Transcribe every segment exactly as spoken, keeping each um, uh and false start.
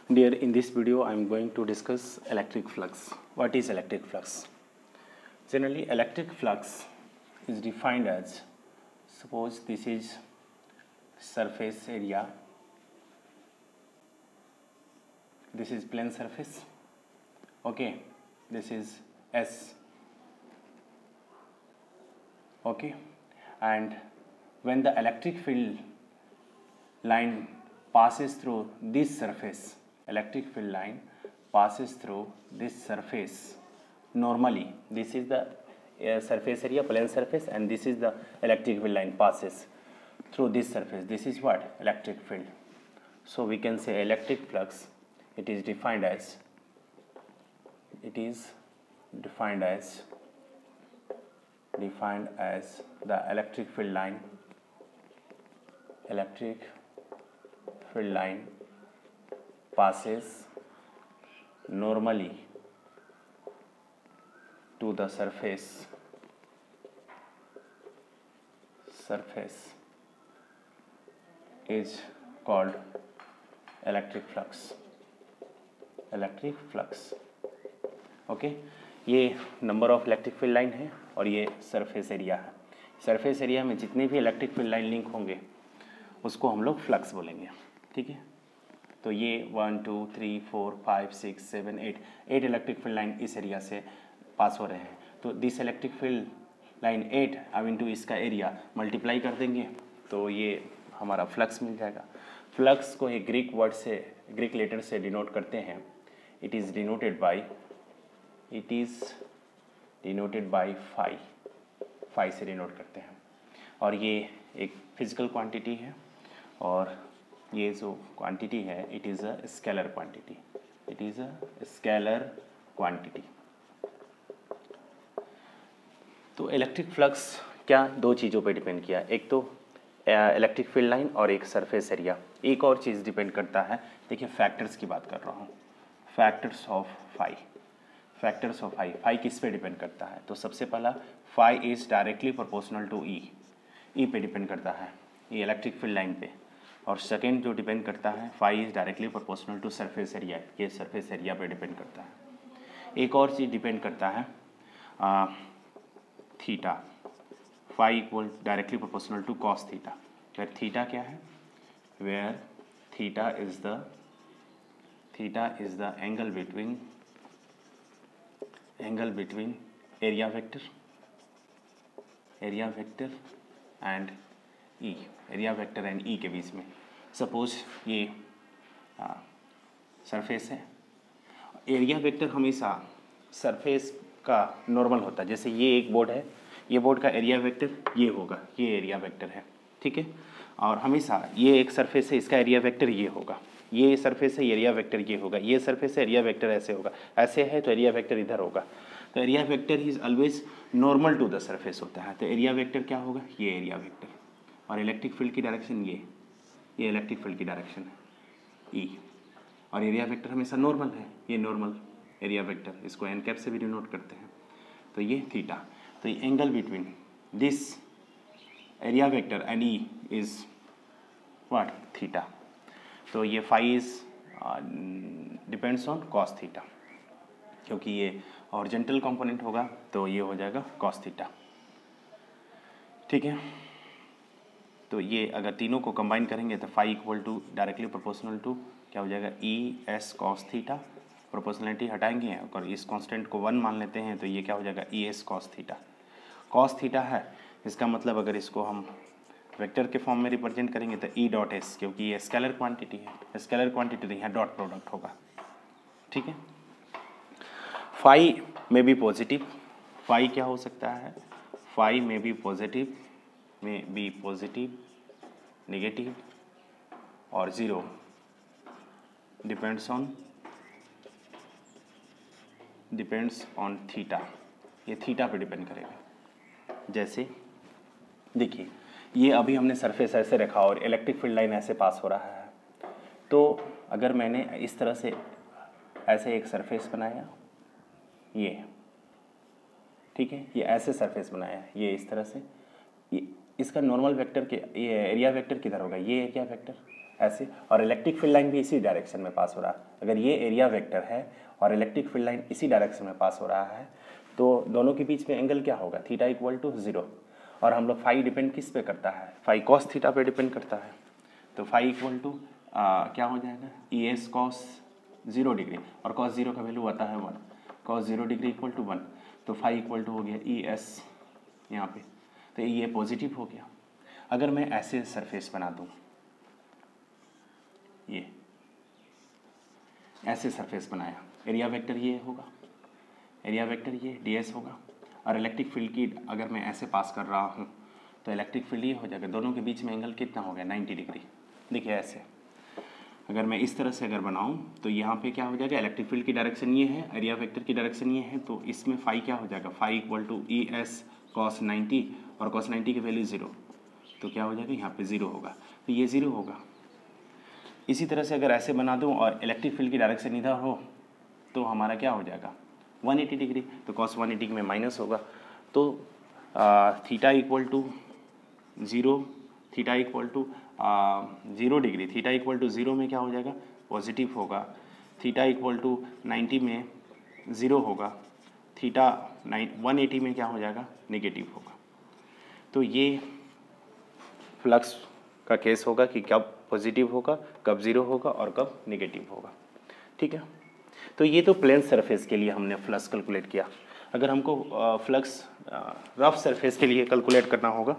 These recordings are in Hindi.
Dear, in this video I am going to discuss electric flux. What is electric flux? Generally, electric flux is defined as, suppose this is surface area, this is plane surface, okay, this is S, okay, and when the electric field line passes through this surface, electric field line passes through this surface. Normally, this is the uh, surface area, plane surface, and this is the electric field line passes through this surface. This is what? Electric field. So we can say electric flux, it is defined as, it is defined as, defined as the electric field line, electric field line passes normally to the surface surface is called electric flux, electric flux, okay okay? ये number of electric field line है और ये सरफेस एरिया है। सरफेस एरिया में जितने भी इलेक्ट्रिक फील्ड लाइन लिंक होंगे उसको हम लोग फ्लक्स बोलेंगे, ठीक है। तो ये one two three four five six seven eight eight electric field line इस एरिया से पास हो रहे हैं, तो this electric field line eight अब इंटू इसका एरिया मल्टीप्लाई कर देंगे तो ये हमारा फ्लक्स मिल जाएगा। फ्लक्स को एक ग्रीक वर्ड से, ग्रीक लेटर से डिनोट करते हैं। It is denoted by it is denoted by phi, phi से डिनोट करते हैं। और ये एक फिजिकल क्वांटिटी है और ये जो क्वांटिटी है it is a scalar quantity, it is a scalar quantity. तो इलेक्ट्रिक फ्लक्स क्या दो चीज़ों पे डिपेंड किया, एक तो इलेक्ट्रिक फील्ड लाइन और एक सरफेस एरिया। एक और चीज़ डिपेंड करता है, देखिए फैक्टर्स की बात कर रहा हूँ, factors of phi, factors of phi. Phi किस पे डिपेंड करता है? तो सबसे पहला phi is directly proportional to E, E पे डिपेंड करता है, ये इलेक्ट्रिक फील्ड लाइन पे। और सेकेंड जो डिपेंड करता है phi is directly proportional to surface area, ये सरफेस एरिया पे डिपेंड करता है। एक और चीज़ डिपेंड करता है uh, theta, phi equal directly proportional to cos theta. Where theta क्या है? Where theta is the theta is the angle between angle between area vector area vector and E, area vector and E के बीच में। सपोज ये सरफेस है, एरिया वेक्टर हमेशा सरफेस का नॉर्मल होता है। जैसे ये एक बोर्ड है, ये बोर्ड का एरिया वेक्टर ये होगा, ये एरिया वेक्टर है, ठीक है। और हमेशा ये एक सरफेस है, इसका एरिया वेक्टर ये होगा, ये सरफेस है, एरिया वेक्टर ये होगा, ये सरफेस है, एरिया वेक्टर ऐसे होगा, ऐसे है तो एरिया वेक्टर इधर होगा। तो area vector is always normal to the surface होता है, तो एरिया वेक्टर क्या होगा? ये एरिया वेक्टर। और इलेक्ट्रिक फील्ड की डायरेक्शन ये ये इलेक्ट्रिक फील्ड की डायरेक्शन है ई, और एरिया वेक्टर हमेशा नॉर्मल है, ये नॉर्मल एरिया वेक्टर, इसको एन कैप से भी डिनोट करते हैं। तो ये थीटा, तो ये angle between this area vector and E is what? Theta. तो ये phi is depends on cos theta, क्योंकि ये हॉरिजॉन्टल कंपोनेंट होगा तो ये हो जाएगा कॉस थीटा, ठीक है। तो ये अगर तीनों को कंबाइन करेंगे तो phi equal to directly proportional to क्या हो जाएगा? E S cos theta. Proportionality हटाएंगे और इस कांस्टेंट को वन मान लेते हैं तो ये क्या हो जाएगा? E S cos theta. Cos theta है, इसका मतलब अगर इसको हम वेक्टर के फॉर्म में रिप्रेजेंट करेंगे तो ई डॉट एस, क्योंकि ये स्केलर क्वांटिटी है, स्केलर क्वांटिटी तो यहाँ डॉट प्रोडक्ट होगा, ठीक है। फाई में भी पॉजिटिव, फाई क्या हो सकता है? फाई में भी पॉजिटिव, में बी पॉजिटिव, नेगेटिव और zero, depends on depends on theta, ये थीटा पे डिपेंड करेगा। जैसे देखिए ये अभी हमने सरफेस ऐसे रखा और इलेक्ट्रिक फील्ड लाइन ऐसे पास हो रहा है, तो अगर मैंने इस तरह से ऐसे एक सरफेस बनाया, ये ठीक है, ये ऐसे सरफेस बनाया है, ये इस तरह से, ये इसका नॉर्मल वेक्टर के, ये एरिया वेक्टर किधर होगा? ये एरिया वेक्टर, ऐसे, और इलेक्ट्रिक फील्ड लाइन भी इसी डायरेक्शन में पास हो रहा है। अगर ये एरिया वेक्टर है और इलेक्ट्रिक फील्ड लाइन इसी डायरेक्शन में पास हो रहा है तो दोनों के बीच में एंगल क्या होगा, थीटा इक्वल टू जीरो। और हम लोग फाई डिपेंड किस पे करता है, फाई कॉस थीटा पे डिपेंड करता है। तो फाई इक्वल टू क्या हो जाएगा, E S cos zero degree, और कॉस जीरो का वैल्यू आता है one, cos zero degree equal to one. तो फाई इक्वल टू हो गया ई एस यहाँ पे, तो ये पॉजिटिव हो गया। अगर मैं ऐसे सरफेस बना दूँ, ये ऐसे सरफेस बनाया, एरिया वेक्टर ये होगा, एरिया वेक्टर ये डी एस होगा, और इलेक्ट्रिक फील्ड की अगर मैं ऐसे पास कर रहा हूँ तो इलेक्ट्रिक फील्ड ये हो जाएगा, दोनों के बीच में एंगल कितना हो गया, नाइन्टी डिग्री। देखिए ऐसे अगर मैं इस तरह से अगर बनाऊँ तो यहाँ पे क्या हो जाएगा, इलेक्ट्रिक फील्ड की डायरेक्शन ये है, एरिया वेक्टर की डायरेक्शन ये है, तो इसमें फाई क्या हो जाएगा, phi equal to E S cos ninety, और कॉस नाइन्टी की वैल्यू ज़ीरो, तो क्या हो जाएगा, यहाँ पे ज़ीरो होगा, तो ये ज़ीरो होगा। इसी तरह से अगर ऐसे बना दूँ और इलेक्ट्रिक फील्ड की डायरेक्शन इधर हो तो हमारा क्या हो जाएगा, वन एटी डिग्री, तो कॉस वन एटी में माइनस होगा, तो theta equal to zero, theta equal to zero degree, theta equal to zero में क्या हो जाएगा, पॉजिटिव होगा, थीटा इक्वल टू नाइन्टी में ज़ीरो होगा, थीटा नाइन वन एटी में क्या हो जाएगा, नेगेटिव होगा। तो ये फ्लक्स का केस होगा कि कब पॉजिटिव होगा, कब ज़ीरो होगा और कब नेगेटिव होगा। ठीक है, तो ये तो प्लेन सरफेस के लिए हमने फ्लक्स कैलकुलेट किया। अगर हमको फ्लक्स रफ सरफेस के लिए कैलकुलेट करना होगा,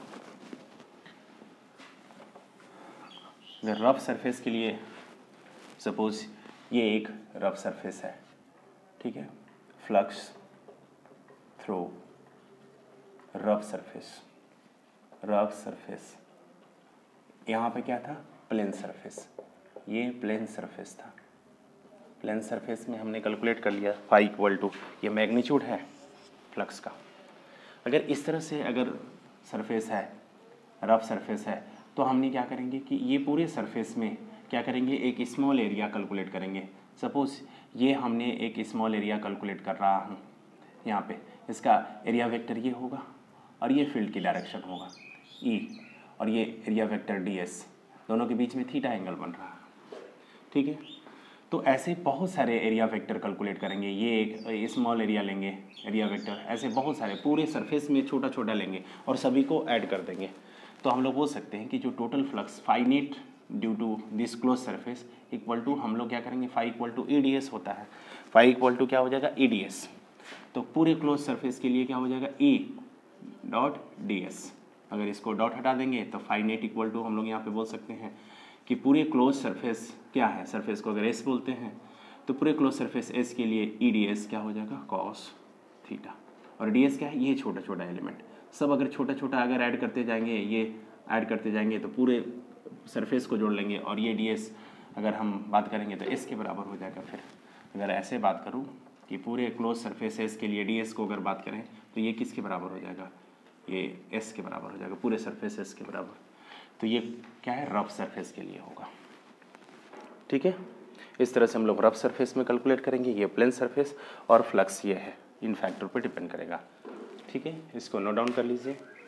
अगर रफ सरफेस के लिए सपोज ये एक रफ सरफेस है, ठीक है, flux through rough surface, rough surface, यहाँ पे क्या था, प्लेन सरफेस, ये प्लेन सरफेस था, प्लेन सरफेस में हमने कैलकुलेट कर लिया फाई इक्वल टू, ये मैग्नीट्यूड है फ्लक्स का। अगर इस तरह से अगर सरफेस है, रफ सरफेस है, तो हमने क्या करेंगे कि ये पूरे सरफेस में क्या करेंगे, एक स्मॉल एरिया कैलकुलेट करेंगे। सपोज ये हमने एक स्मॉल एरिया कैलकुलेट कर रहा हूँ यहाँ पे, इसका एरिया वेक्टर ये होगा और ये फील्ड की डायरेक्शन होगा ई, और ये एरिया वेक्टर डी एस, दोनों के बीच में थीटा एंगल बन रहा है। ठीक है, तो ऐसे बहुत सारे एरिया वेक्टर कैलकुलेट करेंगे, ये एक स्मॉल एरिया लेंगे एरिया वेक्टर, ऐसे बहुत सारे पूरे सरफेस में छोटा छोटा लेंगे और सभी को ऐड कर देंगे। तो हम लोग बोल सकते हैं कि जो total flux phi net due to this close surface equal to, हम लोग क्या करेंगे, phi equal to E D S होता है, फाई इक्वल टू क्या हो जाएगा, ई डी एस। तो पूरे क्लोज सरफेस के लिए क्या हो जाएगा, ई डॉट डी एस। अगर इसको डॉट हटा देंगे तो फाइनेट इक्वल टू हम लोग यहाँ पे बोल सकते हैं कि पूरे क्लोज सरफेस क्या है, सरफेस को अगर एस बोलते हैं तो पूरे क्लोज सरफेस एस के लिए ई डी एस क्या हो जाएगा, कॉस थीटा। और डी एस क्या है, ये छोटा छोटा एलिमेंट, सब अगर छोटा छोटा अगर ऐड करते जाएंगे, ये ऐड करते जाएंगे तो पूरे सरफेस को जोड़ लेंगे, और ये डी एस अगर हम बात करेंगे तो एस के बराबर हो जाएगा। फिर अगर ऐसे बात करूँ कि पूरे क्लोज सरफेस एस के लिए डी एस को अगर बात करें तो ये किसके बराबर हो जाएगा, ये एस के बराबर हो जाएगा, पूरे सरफेस एस के बराबर। तो ये क्या है, रफ सरफेस के लिए होगा। ठीक है, इस तरह से हम लोग रफ सरफेस में कैलकुलेट करेंगे, ये प्लेन सरफेस और फ्लक्स ये है, इन फैक्टर पर डिपेंड करेगा। ठीक है, इसको नोट डाउन कर लीजिए।